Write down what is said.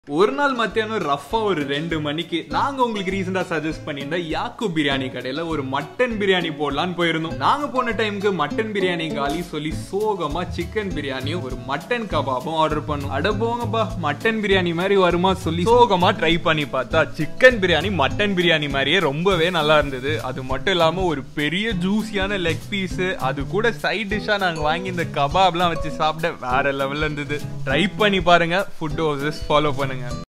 ஒரு நாள் மத்தியானம் ரஃபா ஒரு 2 மணிக்கு நாங்க உங்களுக்கு ரீசெண்டா சஜஸ்ட் பண்ணியிருந்த யாக்கு பிரியாணி கடையில ஒரு மட்டன் பிரியாணி போடலான்னு போயிருந்தோம். நாங்க போன டைமுக்கு மட்டன் பிரியாணி காலி சொல்லி சோகமா சிக்கன் பிரியாணியும் ஒரு மட்டன் கபாபும் ஆர்டர் பண்ணோம். அட போங்கப்பா, மட்டன் பிரியாணி மாதிரி வருமா சொல்லி சோகமா ட்ரை பண்ணி பார்த்தா சிக்கன் பிரியாணி மட்டன் பிரியாணி மாதிரியே ரொம்பவே நல்லா இருந்தது. அது மட்டும் இல்லாம ஒரு பெரிய ஜூசியான லெக் பீஸ், அது கூட சைட் டிஷ்ஷா நாங்க வாங்கி இந்த கபாப்லாம் வச்சு சாப்பிட வேற லெவல்ல இருந்தது. ட்ரை பண்ணி பாருங்க. ஃபுட் ஹவுசஸ் ஃபாலோ பண்ணுங்க.